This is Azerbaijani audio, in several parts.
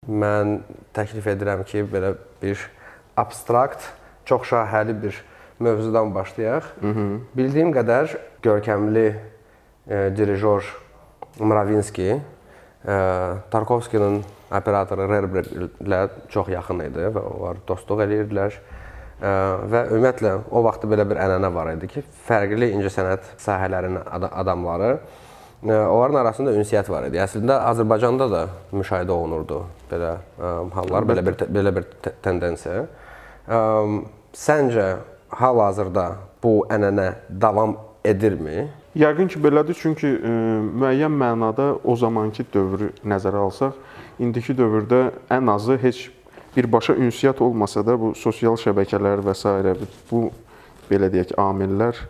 mən təklif edirəm ki, belə bir abstrakt, çox şaxəli bir mövzudan başlayaq. Bildiyim qədər görkəmli dirijor Mravinski Tarkovskinin operatoru Rerberg ilə çox yaxın idi və onlar dostluq edirdilər. Və ümumiyyətlə o vaxt belə bir ənənə var idi ki, fərqli incəsənət sahələrinin adamları, onların arasında ünsiyyət var idi. Əslində Azərbaycanda da müşahidə olunurdu belə hallar, belə bir tendensiya. Səncə hal-hazırda bu ənənə davam edirmi? Yəqin ki, belədir, çünki müəyyən mənada o zamanki dövrü nəzərə alsaq, indiki dövrdə ən azı heç birbaşa ünsiyyət olmasa da bu sosial şəbəkələr və s. bu belə deyək amillər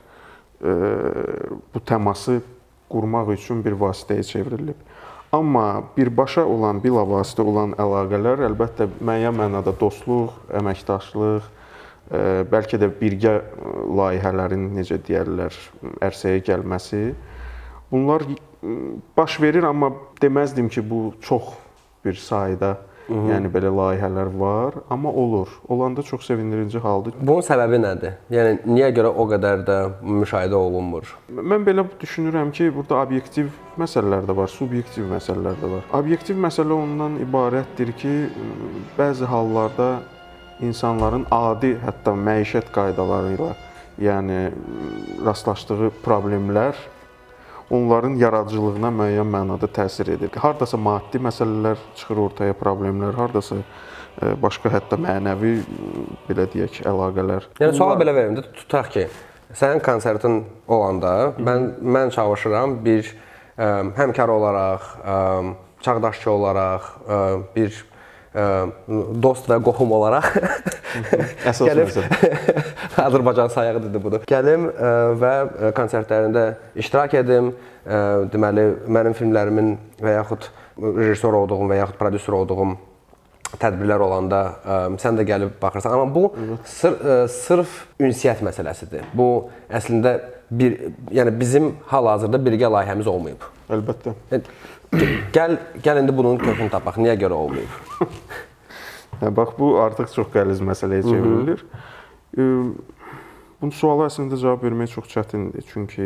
bu təması qurmaq üçün bir vasitəyə çevrilib. Amma birbaşa olan, bilavasitə olan əlaqələr əlbəttə müəyyən mənada dostluq, əməkdaşlıq, bəlkə də birgə layihələrin, necə deyərlər, ərsəyə gəlməsi. Bunlar baş verir, amma deməzdim ki, bu çox bir sayda yəni belə layihələr var, amma olur. Olanda çox sevindirici haldır. Bunun səbəbi nədir? Yəni niyə görə o qədər də müşahidə olunmur? Mən belə düşünürəm ki, burada obyektiv məsələlər də var, subyektiv məsələlər də var. Obyektiv məsələ ondan ibarətdir ki, bəzi hallarda insanların adi, hətta məişət qaydaları ilə, yəni rastlaşdığı problemlər onların yaradıcılığına müəyyən mənada təsir edir. Hardasa maddi məsələlər çıxır ortaya, problemlər, hardasa başqa hətta mənəvi, belə deyək, əlaqələr. Yəni sual belə verim də, tutaq ki, sənin konsertin olanda mən çalışıram bir həmkar olaraq, çağdaşçı olaraq, bir dost və qohum olaraq gəlib, Azərbaycan sayıqıdır budur. Gəlim və konsertlərində iştirak edim. Deməli, mənim filmlərimin və yaxud rejissor olduğum və yaxud prodüser olduğum tədbirlər olanda sən də gəlib baxırsan. Amma bu sırf ünsiyyət məsələsidir. Bu əslində yəni bizim hal-hazırda birgə layihəmiz olmayıb. Əlbəttə. Gəl indi bunun kökünü tapaq. Niyə görə olmayıb? Bax, bu artıq çox qəliz məsələyə çevrilir. Bu suala əslində cavab vermək çox çətindir. Çünki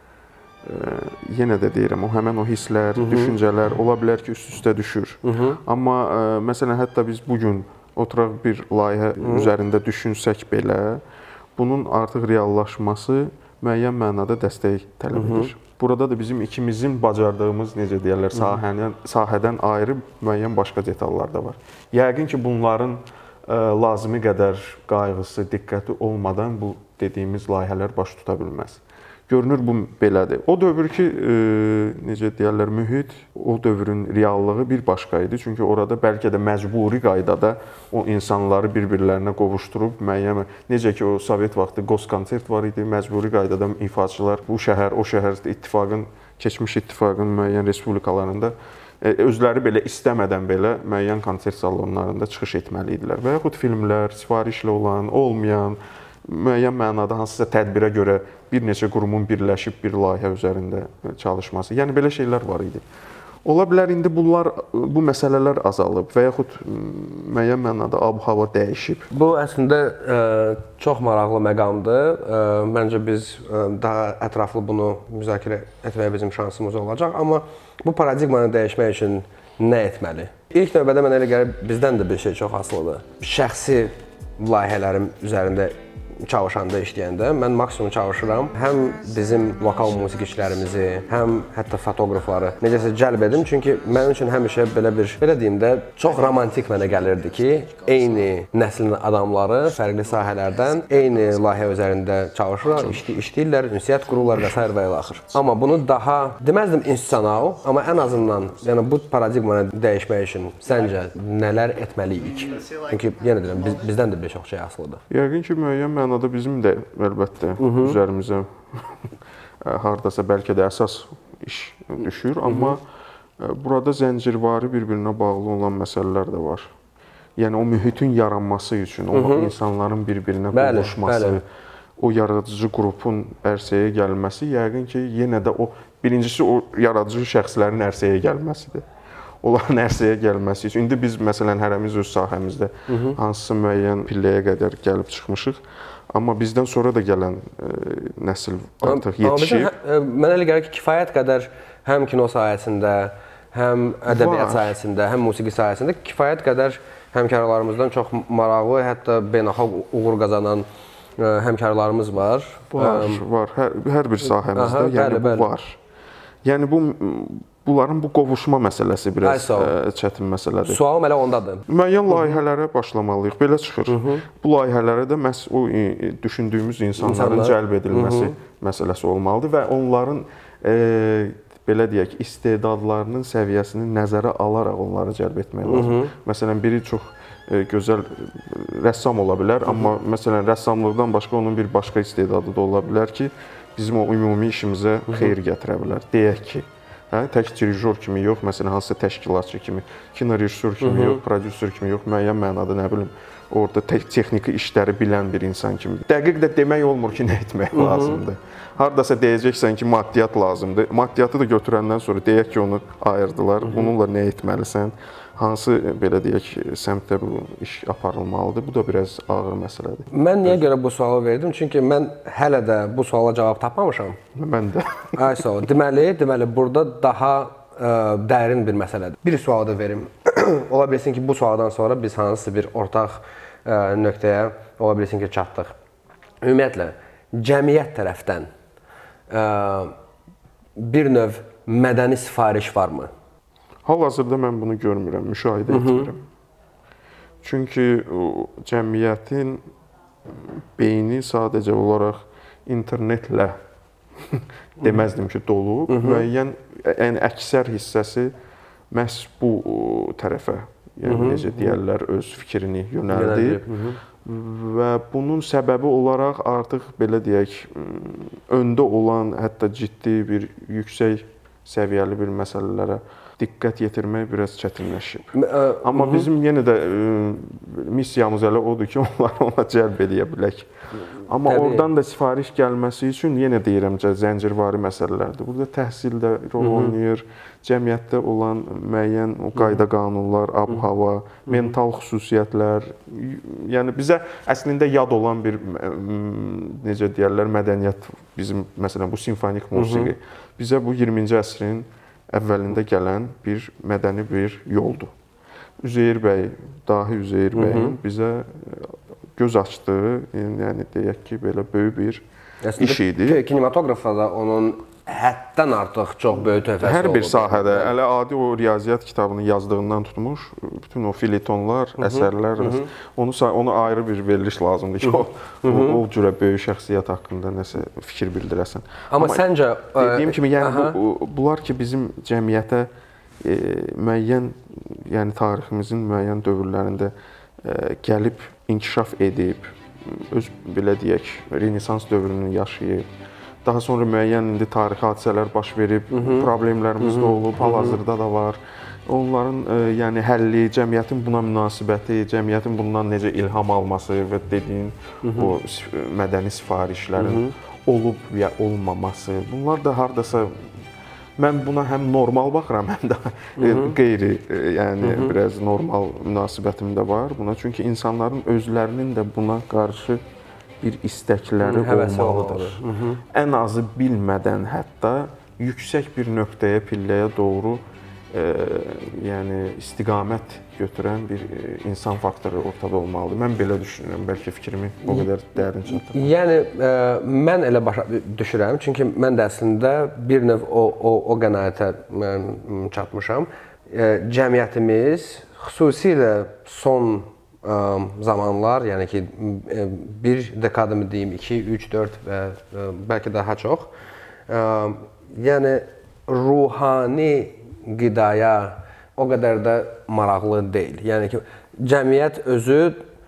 yenə də deyirəm, həmən o hisslər, düşüncələr ola bilər ki, üst-üstə düşür. Amma məsələn, hətta biz bugün oturaq bir layihə üzərində düşünsək belə, bunun artıq reallaşması müəyyən mənada dəstək tələb edir. Burada da bizim ikimizin bacardığımız, necə deyərlər, sahədən ayrı müəyyən başqa detallar da var. Yəqin ki, bunların lazımi qədər qayğısı, diqqəti olmadan bu dediyimiz layihələr baş tuta bilməz. Görünür, bu belədir. O dövr ki, necə deyərlər, mühit, o dövrün reallığı bir başqa idi. Çünki orada bəlkə də məcburi qaydada o insanları bir-birlərinə qovuşdurub, müəyyən, necə ki, o Sovet vaxtı Qoskonsert var idi, məcburi qaydada ifaçılar bu şəhər, o şəhər ittifaqın, keçmiş ittifaqın müəyyən respublikalarında özləri belə istəmədən belə müəyyən konsert salonlarında çıxış etməli idilər. Və yaxud filmlər, sifarişlə olan, olmayan, müəyyən mənada hansısa tədbirə görə bir neçə qurumun birləşib bir layihə üzərində çalışması. Yəni, belə şeylər var idi. Ola bilər, indi bu məsələlər azalıb və yaxud müəyyən mənada ab-hava dəyişib. Bu, əslində, çox maraqlı məqamdır. Məncə, biz daha ətraflı bunu müzakirə etməyə bizim şansımız olacaq. Amma bu paradigmanı dəyişmək üçün nə etməli? İlk növbədə mənə elə gəlir, bizdən də bir şey çox asılıdır. Şəxsi layihələrim üzərində çalışanda, işləyəndə mən maksimum çalışıram. Həm bizim vokal musiqiçilərimizi, həm hətta fotoqrafları necəsə cəlb edim. Çünki mənim üçün həmişə belə deyim də, çox romantik mənə gəlirdi ki, eyni nəslin adamları fərqli sahələrdən eyni layihə üzərində çalışırlar, işləyirlər, ünsiyyət qururlar və s. və ilə axır. Amma bunu daha, deməzdim institusional, amma ən azından yəni bu paradigmanı dəyişmək üçün səncə nələr etməliyik? Çünki yenə deyirəm, bizdən də bir çox şey asılıdır. Yəqin ki, müəyyən mənada bizim də əlbəttə üzərimizə hardasa bəlkə də əsas iş düşür, amma burada zəncirvari bir-birinə bağlı olan məsələlər də var. Yəni, o mühitin yaranması üçün, o insanların bir-birinə qovuşması, o yaradıcı qrupun ərsəyə gəlməsi, yəqin ki, yenə də o, birincisi o yaradıcı şəxslərin ərsəyə gəlməsidir. olan ərsəyə gəlməsi üçün. İndi biz məsələn hərəmiz öz sahəmizdə hansısa müəyyən pilləyə qədər gəlib çıxmışıq. Amma bizdən sonra da gələn nəsil artıq yetişib. Mənə elə gəlir ki, kifayət qədər həm kino sahəsində, həm ədəbiyyat sahəsində, həm musiqi sahəsində kifayət qədər həmkarlarımızdan çox maraqlı, hətta beynəlxalq uğur qazanan həmkarlarımız var. Var. Hər bir sahəmizdə yəni bu var. Yəni bunların bu qovuşma məsələsi biraz çətin məsələdir. Sualım elə ondadır. Müəyyən layihələrə başlamalıyıq. Belə çıxır. Bu layihələrə də məhz o düşündüyümüz insanların cəlb edilməsi məsələsi olmalıdır və onların belə deyək, istedadlarının səviyyəsini nəzərə alaraq onları cəlb etmək lazımdır. Məsələn, biri çox gözəl rəssam ola bilər, amma məsələn, rəssamlıqdan başqa onun bir başqa istedadı da ola bilər ki, bizim o ümumi işimizə xeyir gətirə bilər. Deyək ki, tək dirijor kimi yox, məsələn, hansısa təşkilatçı kimi, kino rejissor kimi yox, prodüser kimi yox, müəyyən mənada, nə bilim, orada texniki işləri bilən bir insan kimi. Dəqiq də demək olmur ki, nə etmək lazımdır. Hardasa deyəcəksən ki, maddiyyat lazımdır. Maddiyyatı da götürəndən sonra deyək ki, onu ayırdılar. Bununla nə etməlisən? Hansı, belə deyək, səmtdə bu iş aparılmalıdır? Bu da biraz ağır məsələdir. Mən niyə görə bu sualı verdim? Çünki mən hələ də bu suala cavab tapmamışam. Mən də. Ay sağ ol. Deməli, burada daha dərin bir məsələdir. Bir sualı da verim. Ola bilsin ki, bu sualdan sonra biz hansısa bir ortaq nöqtəyə ola bilsin ki, çatdıq. Ümumiyyətlə, cəmiyyət tərəfdən bir növ mədəni sifariş varmı? Hal-hazırda mən bunu görmürəm, müşahidə etmirəm. Çünki cəmiyyətin beyni sadəcə olaraq internetlə deməzdim ki, dolu. Müəyyən, yəni əksər hissəsi məhz bu tərəfə, yəni necə deyərlər, öz fikrini yönəldib. Və bunun səbəbi olaraq artıq, belə deyək, öndə olan, hətta ciddi bir, yüksək səviyyəli bir məsələlərə diqqət yetirmək biraz çətinləşib. Amma bizim yenə də missiyamız elə odur ki, onları ona cəlb edə bilək. Amma oradan da sifariş gəlməsi üçün yenə deyirəm ki, zəncirvari məsələlərdir. Burada təhsil də rol oynayır, cəmiyyətdə olan müəyyən qayda-qanunlar, ab-hava, mental xüsusiyyətlər. Yəni bizə əslində yad olan bir, necə deyərlər, mədəniyyət, bizim məsələn bu simfonik musiqi, bizə bu 20-ci əsrin əvvəlində gələn bir mədəni bir yoldur. Üzeyir bəy, dahi Üzeyir bəyin bizə göz açdığı, yəni deyək ki, belə böyük bir iş idi. Kinematoqrafa da onun həddən artıq çox böyük töhfəsi oldu. Hər bir sahədə, elə adi o riyaziyyat kitabını yazdığından tutmuş, bütün o filitonlar, əsərlər, onu ayrı bir veriliş lazımdır ki, o cürə böyük şəxsiyyət haqqında nəsə fikir bildirəsən. Amma səncə... Dediyim kimi, yəni bunlar ki, bizim cəmiyyətə müəyyən, yəni tariximizin müəyyən dövrlərində gəlib, inkişaf edib, öz, belə deyək, Renesans dövrünü yaşayıb, daha sonra müəyyən indi tarixi hadisələr baş verib, problemlərimiz də olub, hal-hazırda da var. Onların yəni həlli, cəmiyyətin buna münasibəti, cəmiyyətin bundan necə ilham alması və dediyin o mədəni sifarişlərin olub ya olmaması. Bunlar da hardasa mən buna həm normal baxıram, həm də qeyri, yəni biraz normal münasibətim də var buna. Çünki insanların özlərinin də buna qarşı bir istəkləri olmalıdır. Ən azı bilmədən hətta yüksək bir nöqtəyə, pilləyə doğru yəni istiqamət götürən bir insan faktoru ortada olmalıdır. Mən belə düşünürəm, bəlkə fikrimi o qədər dərin çatdırmam. Yəni, mən elə başa düşürəm, çünki mən də əslində bir növ o qənaətə çatmışam. Cəmiyyətimiz xüsusilə son zamanlar, yəni ki, bir dekadımı deyim, 2, 3, 4 və bəlkə daha çox, yəni ruhani qidaya o qədər də maraqlı deyil. Yəni ki, cəmiyyət özü,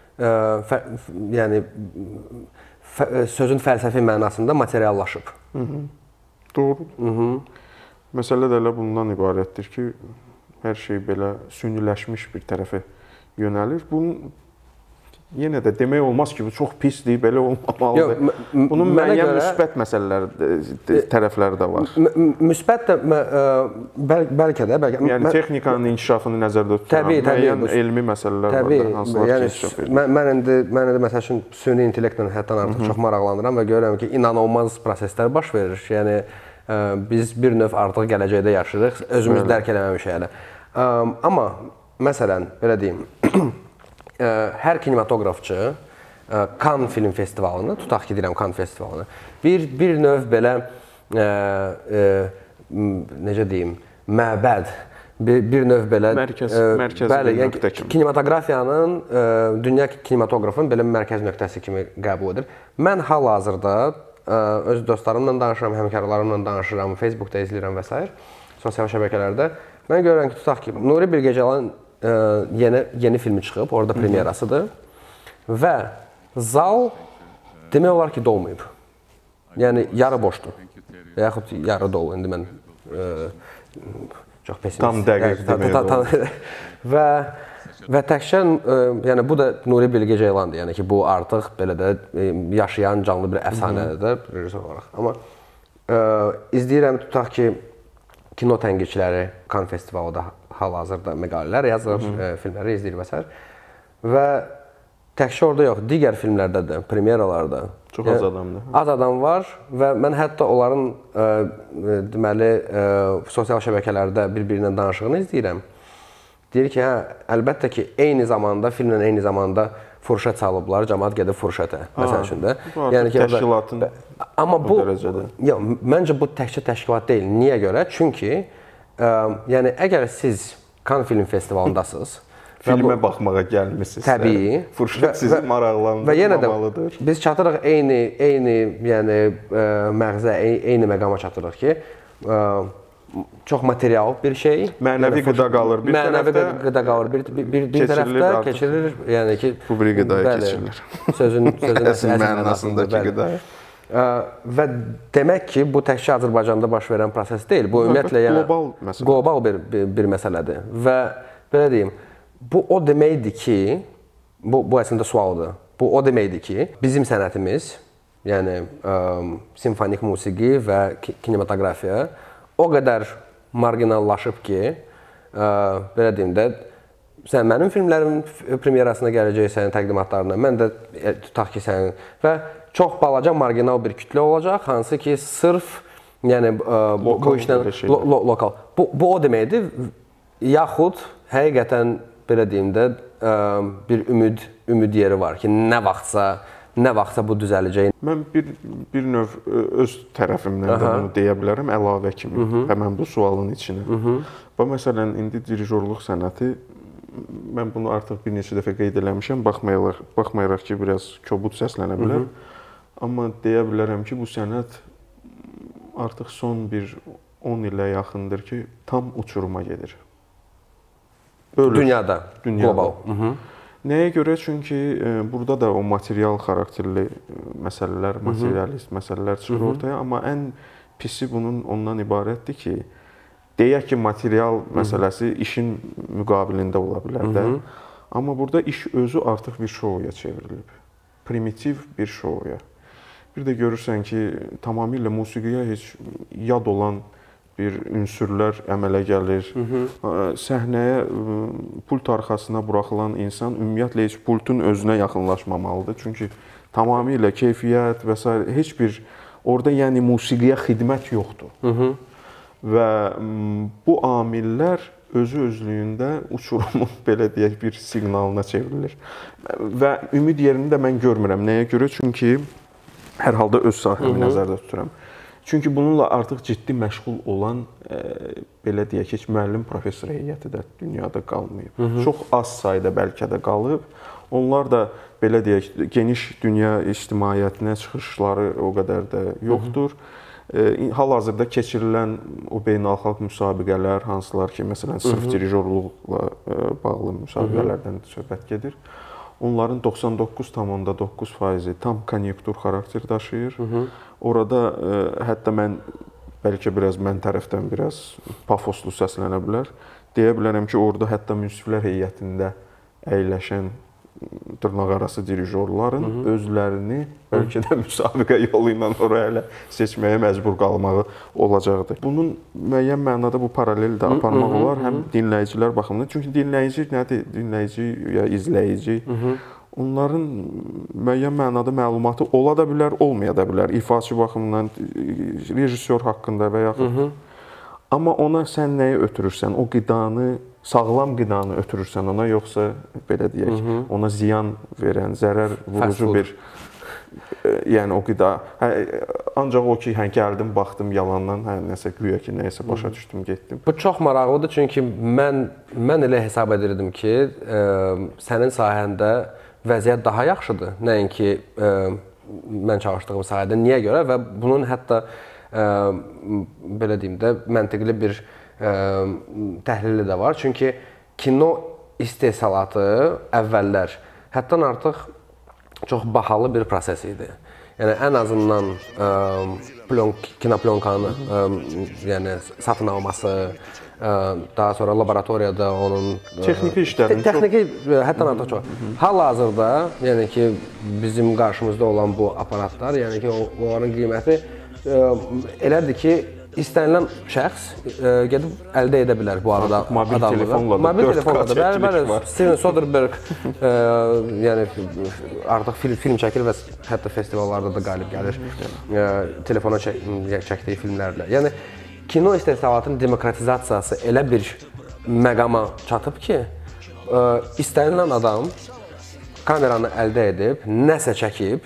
yəni sözün fəlsəfi mənasında materiallaşıb. Doğrudur. Məsələ də elə bundan ibarətdir ki, hər şey belə süniləşmiş bir tərəfə yönəlir. Bunun yenə də demək olmaz ki, bu çox pisdir, belə olmamalıdır. Bunun müəyyən müsbət məsələləri, tərəfləri də var. Müsbət də bəlkə də, yəni texnikanın inkişafını nəzərdə tuturam. Müəyyən elmi məsələlər var da, hansılar ki, inkişaf edir. Mən indi məsəl üçün süni intellektlə həddən artıq çox maraqlanıram və görürəm ki, inanılmaz proseslər baş verir. Yəni biz bir növ artıq gələcəkdə yaşayırıq, özümüz dərk eləməmişik hələ. Amma məsələn, belə deyim, hər kinematografçı Cannes Film Festivalını, tutaq ki, deyirəm Cannes Festivalını, bir növ belə, necə deyim, məbəd, bir növ belə, bəli, yəni kinematografiyanın, dünya kinematografının belə mərkəz nöqtəsi kimi qəbul edir. Mən hal-hazırda öz dostlarımla danışıram, həmkarlarımla danışıram, Facebookda izləyirəm və s. sosial şəbəkələrdə. Mən görürəm ki, tutaq ki, Nuri Bilgecəlanın yeni filmi çıxıb, orada premyerasıdır və zal demək olar ki, dolmayıb. Yəni, yarı boşdur və yaxud yarı dolu. İndi mən çox pesimist. Tam dəqiq demək olur. Və təkcə, yəni bu da Nuri Bilgecəlandır, yəni ki, bu artıq belə də yaşayan canlı bir əfsanədir rejissor olaraq. Amma izləyirəm, tutaq ki, kino tənqidçiləri Cannes Festivalında hal-hazırda məqalələr yazır, filmləri izləyir və s. Və təkcə orada yox, digər filmlərdə də, premyeralarda çox az adamdır. Az adam var və mən hətta onların deməli sosial şəbəkələrdə bir-birindən danışığını izləyirəm. Deyir ki, hə, əlbəttə ki, eyni zamanda, filmlə eyni zamanda furşət salıblar, cəmaət gedib furşətə, məsəl üçün də. Yəni ki, təşkilatın bu dərəcədə. Yox, məncə bu təkcə təşkilat deyil. Niyə görə? Çünki, yəni, əgər siz Cannes Film Festivalındasınız, filmə baxmağa gəlmişsinizsə, təbii, furşət sizi maraqlandırmamalıdır. Və yenə də biz çatırıq eyni yəni, məğzə, eyni məqama çatırıq ki, çox material bir şey. Mənəvi qıda qalır bir tərəfdə. Mənəvi qıda qalır bir tərəfdə, keçirilir. Yəni ki, publik qıdaya keçirilir. Sözün əsl mənasındakı qıdaya. Və demək ki, bu təkcə Azərbaycanda baş verən proses deyil. Bu ümumiyyətlə yəni qlobal bir məsələdir. Və belə deyim, bu o deməkdir ki, bu əslində sualdır. Bu o deməkdir ki, bizim sənətimiz, yəni simfonik musiqi və kinematografiya o qədər marginallaşıb ki, belə deyim də, sən mənim filmlərimin premyerasına gələcəksən, təqdimatlarına, mən də tutaq ki, sən və çox balaca marginal bir kütlə olacaq, hansı ki, sırf yəni bu işlə lokal. Bu o deməkdir, yaxud həqiqətən belə deyim də bir ümid yeri var ki, nə vaxtsa bu düzələcək. Mən bir növ öz tərəfimdən də bunu deyə bilərəm, əlavə kimi həmən bu sualın içinə. Və məsələn, indi dirijorluq sənəti, mən bunu artıq bir neçə dəfə qeyd eləmişəm, baxmayaraq ki, biraz kobud səslənə bilər. Amma deyə bilərəm ki, bu sənət artıq son bir 10 ilə yaxındır ki, tam uçuruma gedir. Dünyada, qlobal. Nəyə görə? Çünki burada da o material xarakterli məsələlər, materialist məsələlər çıxır ortaya. Amma ən pisi bunun ondan ibarətdir ki, deyək ki, material məsələsi işin müqabilində ola bilər də. Amma burada iş özü artıq bir şouya çevrilib. Primitiv bir şouya. Bir də görürsən ki, tamamilə musiqiyə heç yad olan bir ünsürlər əmələ gəlir. Səhnəyə, pult arxasına buraxılan insan ümumiyyətlə heç pultun özünə yaxınlaşmamalıdır. Çünki tamamilə keyfiyyət və s. heç bir, orada yəni musiqiyə xidmət yoxdur. Və bu amillər özü-özlüyündə uçurumun, belə deyək, bir siqnalına çevrilir. Və ümid yerini də mən görmürəm. Nəyə görə? Çünki hər halda öz sahəmi nəzərdə tuturam. Çünki bununla artıq ciddi məşğul olan, belə deyək, heç müəllim professor heyəti də dünyada qalmayıb. Çox az sayda bəlkə də qalıb. Onlar da, belə deyək, geniş dünya ictimaiyyətinə çıxışları o qədər də yoxdur. Hal-hazırda keçirilən o beynəlxalq müsabiqələr, hansılar ki, məsələn, sırf dirijorluqla bağlı müsabiqələrdən söhbət gedir. Onların 99,9% tam konjunktur xarakter daşıyır. Orada hətta mən, bəlkə mən tərəfdən biraz pafoslu səslənə bilər. Deyə bilərəm ki, orada hətta münsiflər heyətində əyləşən dırnaqarası dirijorların özlərini bəlkə də müsabiqə yolu ilə oraya elə seçməyə məcbur qalmağı olacaqdır. Bunun müəyyən mənada bu paralel də aparmaq olar həm dinləyicilər baxımından. Çünki dinləyici nədir? Dinləyici ya izləyici onların müəyyən mənada məlumatı ola da bilər, olmaya da bilər. İfaçı baxımından, rejissor haqqında və yaxud. Amma ona sən nəyi ötürürsən? O qidanı, sağlam qidanı ötürürsən ona, yoxsa belə deyək, ona ziyan verən, zərər vurucu bir yəni o qida. Ancaq o ki, gəldim, baxdım yalandan, nəsə güya ki, nəyisə başa düşdüm, getdim. Bu çox maraqlıdır, çünki mən elə hesab edirdim ki, sənin sahəndə vəziyyət daha yaxşıdır, nəinki mən çalışdığım sahədə. Niyə görə? Və bunun hətta belə deyim də məntiqli bir təhlili də var. Çünki kino istehsalatı əvvəllər həddən artıq çox bahalı bir proses idi. Yəni ən azından kinoplyonkanı yəni satın alması, daha sonra laboratoriyada onun texniki işlərin texniki həddən artıq çox. Hal-hazırda, yəni ki, bizim qarşımızda olan bu aparatlar, yəni ki, onların qiyməti elədir ki, istənilən şəxs gedib əldə edə bilər bu arada adamlığı. Mobil telefonla da. Bəli, Steven Soderbergh yəni artıq film çəkir və hətta festivallarda da qalib gəlir telefona çəkdiyi filmlərlə. Yəni kino istehsalatının demokratizasiyası elə bir məqama çatıb ki, istənilən adam kameranı əldə edib, nəsə çəkib,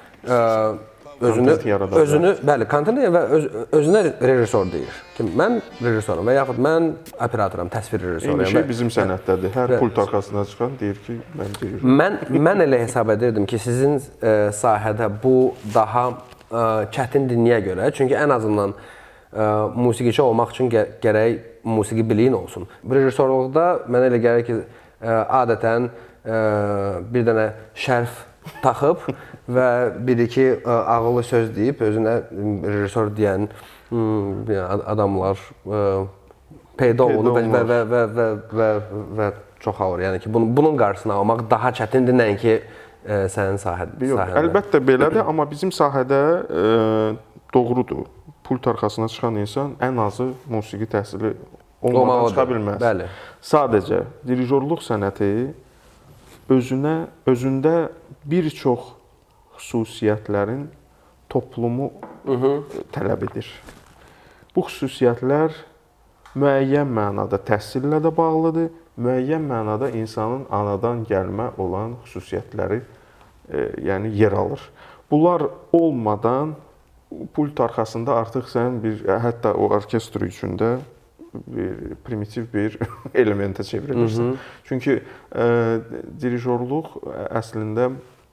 özünü bəli, kontent və özünə rejissor deyir. Mən rejissorum və yaxud mən operatoram, təsvir rejissoruyam. Eyni şey bizim sənətdədir. Hər pult arxasına çıxan deyir ki, mən deyirəm. Mən elə hesab edirdim ki, sizin sahədə bu daha çətindir niyə görə? Çünki ən azından musiqiçi olmaq üçün gərək musiqi biliyin olsun. Rejissorluqda mənə elə gəlir ki, adətən bir dənə şərf taxıb və bir-iki ağıllı söz deyib, özünə rejissor deyən adamlar peyda olunur və çoxalır. Yəni ki, bunun qarşısını almaq daha çətindir, nəinki sənin sahəndə. Əlbəttə belədir, amma bizim sahədə doğrudur. Pult arxasına çıxan insan ən azı musiqi təhsili olmadan çıxa bilməz. Bəli. Sadəcə dirijorluq sənəti özündə bir çox xüsusiyyətlərin toplumu tələb edir. Bu xüsusiyyətlər müəyyən mənada təhsillə də bağlıdır, müəyyən mənada insanın anadan gəlmə olan xüsusiyyətləri yəni yer alır. Bunlar olmadan pult arxasında artıq sən hətta o orkestr üçündə primitiv bir elementə çevrilirsən. Çünki dirijorluq əslində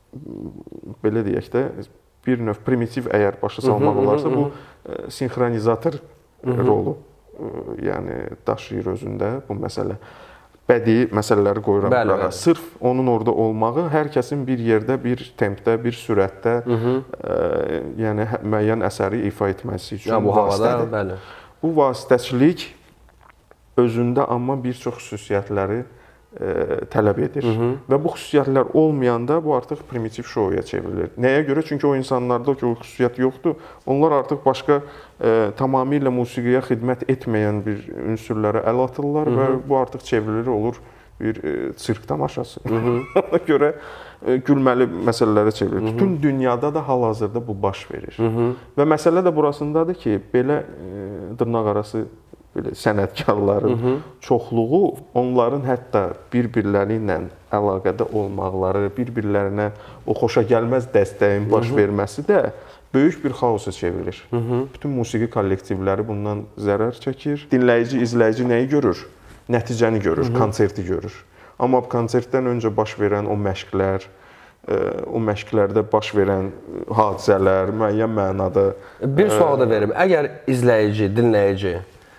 belə deyək də bir növ primitiv əgər başa salmaq olarsa bu sinxronizator rolu yəni daşıyır özündə bu məsələ. Bədii məsələləri qoyuram qırağa. Sırf onun orada olmağı hər kəsin bir yerdə, bir tempdə, bir sürətdə yəni müəyyən əsəri ifa etməsi üçün vasitədir. Bu vasitəçilik özündə amma bir çox xüsusiyyətləri tələb edir. Və bu xüsusiyyətlər olmayanda bu artıq primitiv şouya çevrilir. Nəyə görə? Çünki o insanlarda o xüsusiyyət yoxdur. Onlar artıq başqa tamamilə musiqiyə xidmət etməyən bir ünsürlərə əl atırlar və bu artıq çevrilir olur bir sirk tamaşası. Ona görə gülməli məsələlərə çevrilir. Bütün dünyada da hal-hazırda bu baş verir. Və məsələ də burasındadır ki, belə dırnaqarası sənətkarların çoxluğu onların hətta bir-birləri ilə əlaqədə olmaqları, bir-birlərinə o xoşagəlməz dəstəyin baş verməsi də böyük bir xaosa çevrilir. Bütün musiqi kollektivləri bundan zərər çəkir. Dinləyici, izləyici nəyi görür? Nəticəni görür, konserti görür. Amma konsertdən öncə baş verən o məşqlər, o məşqlərdə baş verən hadisələr müəyyən mənada... Bir sual da verim. Əgər izləyici, dinləyici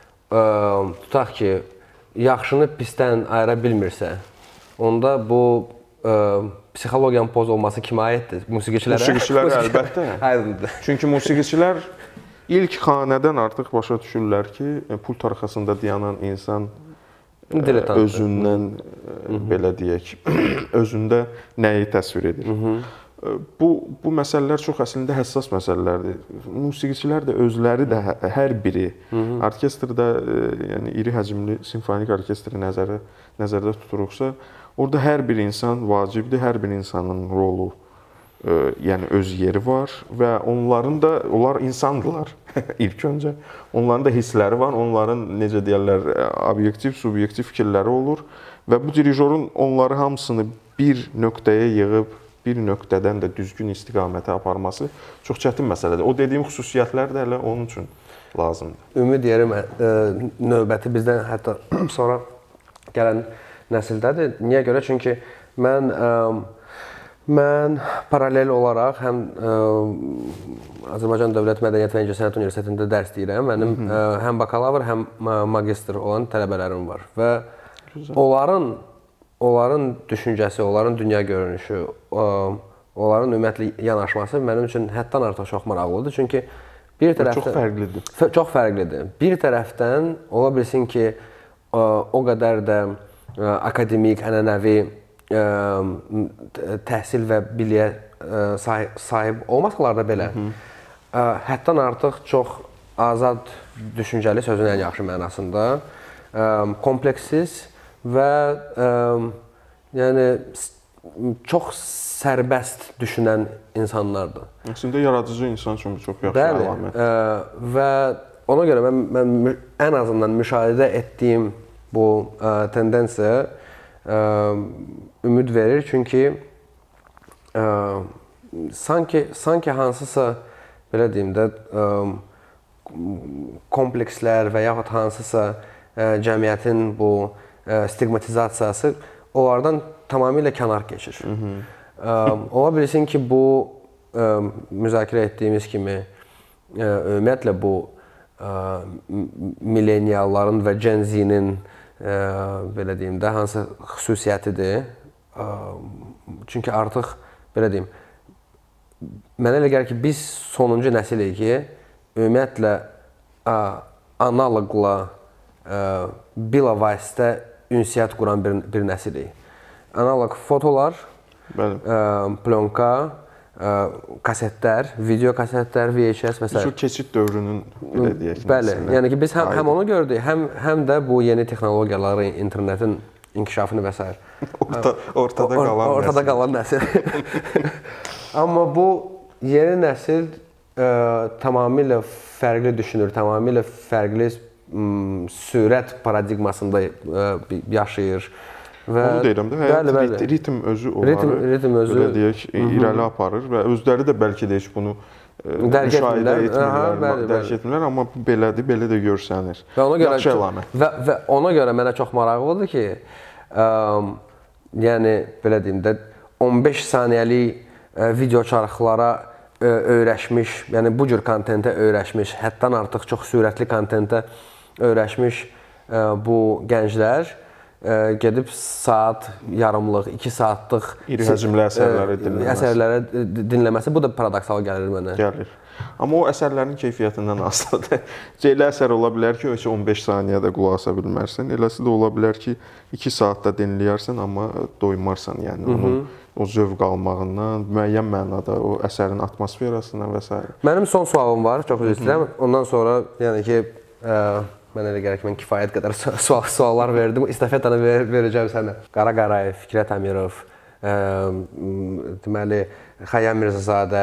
tutaq ki, yaxşını pisdən ayıra bilmirsə, onda bu psixologiyanın pozulması kimə aiddir? Musiqiçilərə? Musiqiçilərə əlbəttə. Çünki musiqiçilər ilk xanədən artıq başa düşürlər ki, pult arxasında dayanan insan özündən belə deyək, özündə nəyi təsvir edir. Bu məsələlər çox əslində həssas məsələlərdir. Musiqiçilər də özləri də hər biri orkestrdə, yəni iri həcmli simfonik orkestri nəzərdə tuturuqsa, orada hər bir insan vacibdir, hər bir insanın rolu, yəni öz yeri var və onlar insandırlar ilk öncə. Onların da hissləri var, onların necə deyirlər, obyektiv, subyektiv fikirləri olur və bu dirijorun onları hamısını bir nöqtəyə yığıb bir nöqtədən də düzgün istiqamətə aparması çox çətin məsələdir. O dediyim xüsusiyyətlər də elə onun üçün lazımdır. Ümid deyirəm, növbəti bizdən hətta sonra gələn nəsildədir. Niyə görə? Çünki mən paralel olaraq həm Azərbaycan Dövlət Mədəniyyət və İncəsənət Universitetində dərs deyirəm. Mənim həm bakalavr, həm magistr olan tələbələrim var və onların düşüncəsi, onların dünya görünüşü, onların ümumiyyətlə yanaşması mənim üçün həddən artıq çox maraqlıdır. Çünki bir tərəfdən çox fərqlidir. Çox fərqlidir. Bir tərəfdən ola bilsin ki, o qədər də akademik, ənənəvi təhsil və biliyə sahib olmasalar da belə, həddən artıq çox azad düşüncəli sözün ən yaxşı mənasında, kompleksiz və yəni çox sərbəst düşünən insanlardır. Əslində yaradıcı insan üçün çox yaxşı əlamət. Və ona görə mən ən azından müşahidə etdiyim bu tendensiya ümid verir, çünki sanki hansısa, belə deyim də, komplekslər və yaxud hansısa cəmiyyətin bu stigmatizasiyası onlardan tamamilə kənar keçir. Ola bilsin ki, bu müzakirə etdiyimiz kimi ümumiyyətlə bu millennialların və Gen Z-nin belə deyim də hansı xüsusiyyətidir. Çünki artıq belə deyim, mənə elə gəlir ki, biz sonuncu nəsilik ki, ümumiyyətlə analoqla bilavasitə ünsiyyət quran bir nəsilik. Analoq fotolar, plonka, kasetlər, video kasetlər, VHS və s. Şu keçid dövrünün belə deyək. Bəli, yəni ki, biz həm onu gördük, həm də bu yeni texnologiyaları, internetin inkişafını və s. Ortada qalan nəsil. Amma bu yeni nəsil tamamilə fərqli düşünür, tamamilə fərqli sürət paradigmasında yaşayır. Onu deyirəm də, həyat ritm özü onları belə deyək, irəli aparır və özləri də bəlkə də heç bunu müşahidə etmirlər, dərk etmirlər, amma belədir, belə də görsənir. Yaxşı əlamət. Və ona görə mənə çox maraqlıdır ki, yəni, belə deyim də, 15 saniyəlik video çarxlara öyrəşmiş, yəni bu cür kontentə öyrəşmiş, həddən artıq çox sürətli kontentə öyrəşmiş bu gənclər gedib saat, yarımlıq, 2 saatlıq iri həcmli əsərləri dinləməsi, bu da paradoksal gəlir mənə. Gəlir. Amma o əsərlərin keyfiyyətindən asılıdır. Elə əsər ola bilər ki, 15 saniyədə qulaq asa bilmərsən, eləsi də ola bilər ki, 2 saatda dinləyərsən, amma doymarsan, yəni onun o zövq almağından, müəyyən mənada o əsərin atmosferasından və s. Mənim son sualım var, çox üzr istəyirəm. Ondan sonra, yəni ki, mən elə gəlir ki, mən kifayət qədər suallar verdim. İstafetanı verəcəm sənə. Qara Qarayev, Fikrət Əmirov, deməli, Xəyyam Mirzəzadə,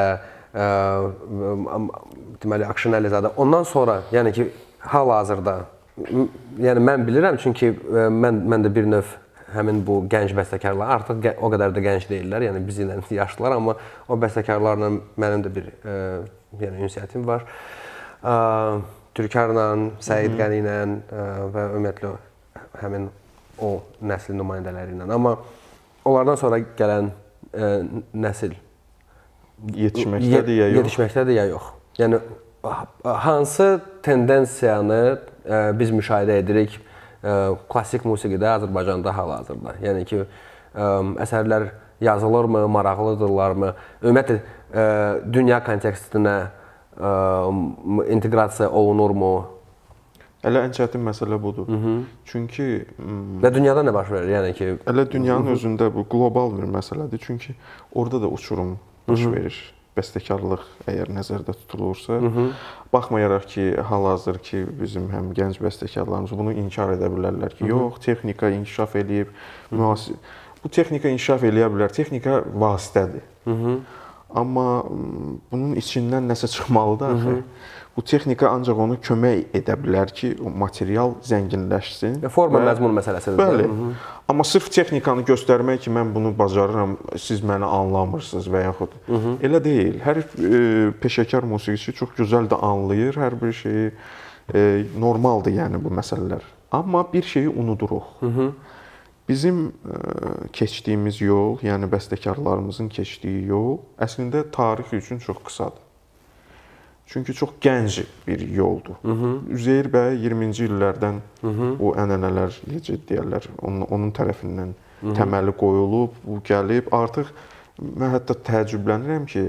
deməli, Akşin Əlizadə. Ondan sonra, yəni ki, hal-hazırda, yəni mən bilirəm, çünki mən də bir növ həmin bu gənc bəstəkarlar, artıq o qədər də gənc deyirlər, yəni biz ilə yaşlılar, amma o bəstəkarlarla mənim də bir ünsiyyətim var. Türkarla, Səid Qəni ilə və ümumiyyətlə həmin o nəsil nümayəndələri ilə. Amma onlardan sonra gələn nəsil yetişməkdədir ya yox? Yetişməkdədir ya yox. Yəni, hansı tendensiyanı biz müşahidə edirik klassik musiqidə Azərbaycanda hal-hazırda? Yəni ki, əsərlər yazılırmı, maraqlıdırlarmı? Ümumiyyətlə, dünya kontekstinə inteqrasiya olunurmu? Elə ən çətin məsələ budur. Çünki və dünyada nə baş verir? Yəni ki, elə dünyanın özündə bu qlobal bir məsələdir. Çünki orada da uçurum baş verir. Bəstəkarlıq əgər nəzərdə tutulursa, baxmayaraq ki, hal-hazır ki, bizim həm gənc bəstəkarlarımız bunu inkar edə bilərlər ki, yox, texnika inkişaf eləyib, bu texnika inkişaf eləyə bilər, texnika vasitədir. Amma bunun içindən nəsə çıxmalıdır axı. Bu texnika ancaq onu kömək edə bilər ki, o material zənginləşsin. Forma məzmun məsələsidir. Bəli. Amma sırf texnikanı göstərmək ki, mən bunu bacarıram, siz məni anlamırsınız və yaxud elə deyil. Hər peşəkar musiqiçi çox gözəl də anlayır, hər bir şeyi normaldır, yəni bu məsələlər. Amma bir şeyi unuduruq. Bizim keçdiyimiz yol, yəni bəstəkarlarımızın keçdiyi yol əslində tarix üçün çox qısadır. Çünki çox gənc bir yoldur. Üzeyir bəy 20-ci illərdən o ənənələr, necə deyirlər, onun tərəfindən təməli qoyulub, bu gəlib. Artıq mən hətta təəccüblənirəm ki,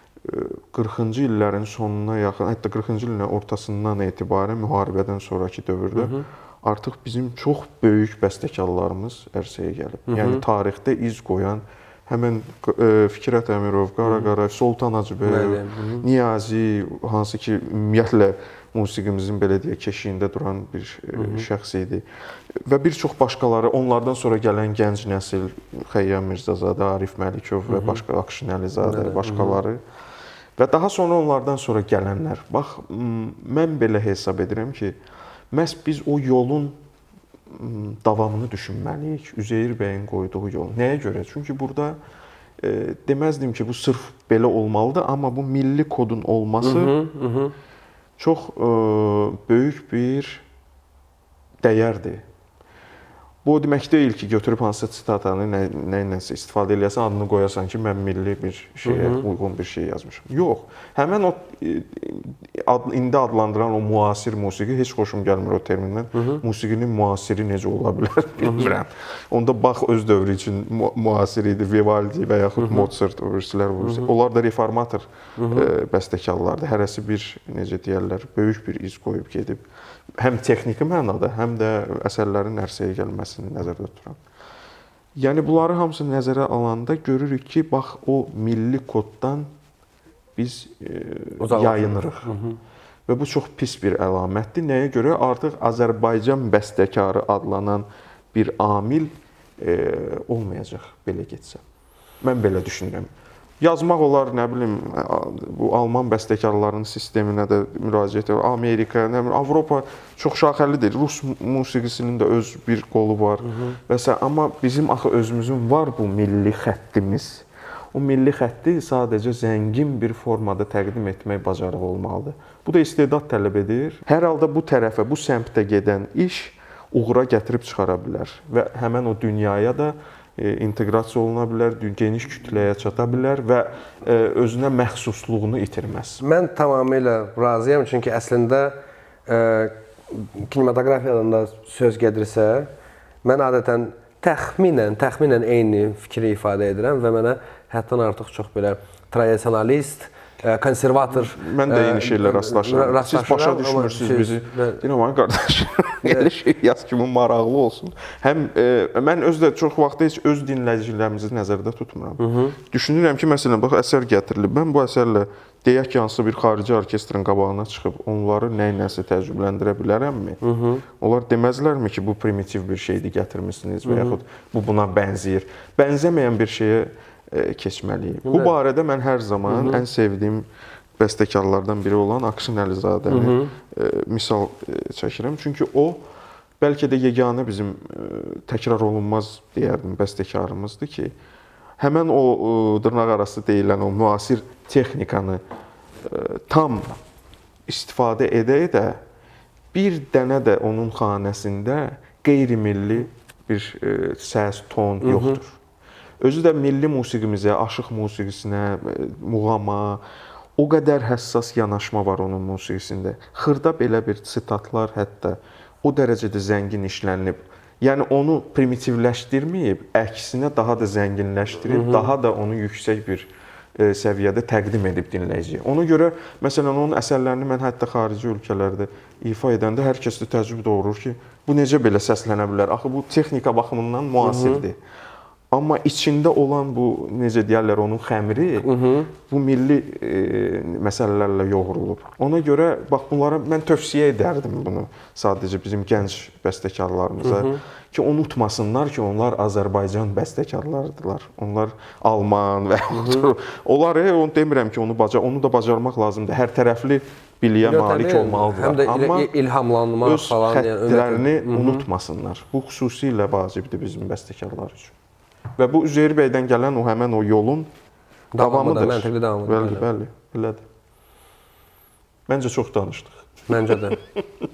40-cı illərin sonuna yaxın, hətta 40-cı illərin ortasından etibarən müharibədən sonraki dövrdə artıq bizim çox böyük bəstəkarlarımız ərsəyə gəlib. Yəni tarixdə iz qoyan həmin Fikrət Əmirov, Qara Qarayev, Soltan Hacıbəyov, Niyazi, hansı ki, ümumiyyətlə musiqimizin belə deyək keşiyində duran bir şəxs idi. Və bir çox başqaları, onlardan sonra gələn gənc nəsil, Xəyyam Mirzəzadə, Arif Məlikov və başqa Akşin Əlizadə, başqaları və daha sonra onlardan sonra gələnlər. Bax, mən belə hesab edirəm ki, məhz biz o yolun davamını düşünməliyik. Üzeyir bəyin qoyduğu yol. Nəyə görə? Çünki burada deməzdim ki, bu sırf belə olmalıdır, amma bu milli kodun olması çox böyük bir dəyərdir. Bu o demək deyil ki, götürüb hansısa sitatanı nəyinəsə istifadə eləyəsən, adını qoyasan ki, mən milli bir şeyə uyğun bir şey yazmışam. Yox. Həmən o indi adlandıran o müasir musiqi, heç xoşum gəlmir o termindən. Musiqinin müasiri necə ola bilər, bilmirəm. Onda Bach öz dövrü üçün müasir idi, Vivaldi və yaxud Mozart, onlar da reformator bəstəkarlardır. Hərəsi bir, necə deyərlər, böyük bir iz qoyub gedib. Həm texniki mənada, həm də əsərlərin ərsəyə gəlməsini nəzərdə tuturam. Yəni, bunları hamısını nəzərə alanda görürük ki, bax, o milli koddan biz yayınırıq. Və bu çox pis bir əlamətdir. Nəyə görə? Artıq Azərbaycan bəstəkarı adlanan bir amil olmayacaq, belə getsə. Mən belə düşünürəm. Yazmaq olar, nə bilim, bu Alman bəstəkarlarının sisteminə də müraciət edir, Amerika, nə bilim, Avropa çox şaxəlidir. Rus musiqisinin də öz bir qolu var və s. Amma bizim axı özümüzün var bu milli xəttimiz. O milli xətti sadəcə zəngin bir formada təqdim etmək bacarığı olmalıdır. Bu da istedad tələb edir. Hər halda bu tərəfə, bu səmtdə gedən iş uğura gətirib çıxara bilər və həmən o dünyaya da inteqrasiya oluna bilər, geniş kütləyə çata bilər və özünə məxsusluğunu itirməz. Mən tamamilə razıyam, çünki əslində kinematografiyadan da söz gedirsə, mən adətən təxminən eyni fikri ifadə edirəm və mənə həddən artıq çox belə tradisionalist, konservator... Mən də eyni şeylə rastlaşıram. Siz başa düşmürsünüz bizi. Deyirəm, ay qardaş, elə şey yaz kimi maraqlı olsun. Həm mən özdə çox vaxt heç öz dinləyicilərimizi nəzərdə tutmuram. Düşünürəm ki, məsələn, bax, əsər gətirilib. Mən bu əsərlə deyək ki, hansısa bir xarici orkestrin qabağına çıxıb onları nə-nəsə təcrübələndirə bilərəmmi? Onlar deməzlərmi ki, bu primitiv bir şeydir, gətirmişsiniz və yaxud bu buna bənzəyir. Bənzəməyən bir şeyə keçməliyik. Bu barədə mən hər zaman ən sevdiyim bəstəkarlardan biri olan Akşin Əlizadəni misal çəkirəm. Çünki o, bəlkə də yeganə bizim təkrar olunmaz deyərdim bəstəkarımızdır ki, həmən o dırnaq arası deyilən o müasir texnikanı tam istifadə edə-edə bir dənə də onun xanəsində qeyri-milli bir səs, ton yoxdur. Özü də milli musiqimizə, aşıq musiqisinə, muğama o qədər həssas yanaşma var onun musiqisində. Xırda belə bir sitatlar hətta o dərəcədə zəngin işlənib. Yəni onu primitivləşdirməyib, əksinə daha da zənginləşdirib, daha da onu yüksək bir səviyyədə təqdim edib dinləyiciyə. Ona görə məsələn onun əsərlərini mən hətta xarici ölkələrdə ifa edəndə hər kəsdə təəccüb doğurur ki, bu necə belə səslənə bilər? Axı bu texnika baxımından müasirdir. Amma içində olan bu necə deyirlər onun xəmiri bu milli məsələlərlə yoğrulub. Ona görə bax bunlara mən tövsiyə edərdim bunu sadəcə bizim gənc bəstəkarlarımıza ki, unutmasınlar ki, onlar Azərbaycan bəstəkarlarıdırlar. Onlar Alman və onları onu demirəm ki, onu da bacarmaq lazımdır. Hər tərəfli biliyə malik olmalıdırlar. Amma ilhamlanmaq öz xəttlərini unutmasınlar. Bu xüsusilə vacibdir bizim bəstəkarlar üçün. Və bu Üzeyir bəydən gələn həmən o yolun davamıdır. Məntiqli davamıdır. Bəli, belədir. Məncə çox danışdıq. Məncə də.